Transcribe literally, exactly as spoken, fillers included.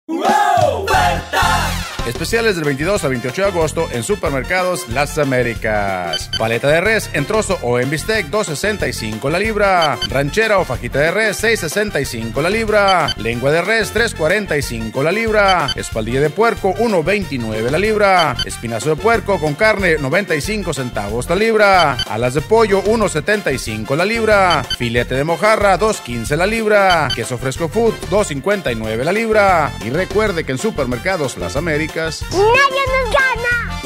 ¡Wow! Especiales del veintidós al veintiocho de agosto en Supermercados Las Américas. Paleta de res en trozo o en bistec, dos sesenta y cinco la libra. Ranchera o fajita de res, seis sesenta y cinco la libra. Lengua de res, tres cuarenta y cinco la libra. Espaldilla de puerco, uno veintinueve la libra. Espinazo de puerco con carne, noventa y cinco centavos la libra. Alas de pollo, uno setenta y cinco la libra. Filete de mojarra, dos quince la libra. Queso fresco food, dos cincuenta y nueve la libra. Y recuerde que en Supermercados Las Américas ¡nadie nos gana!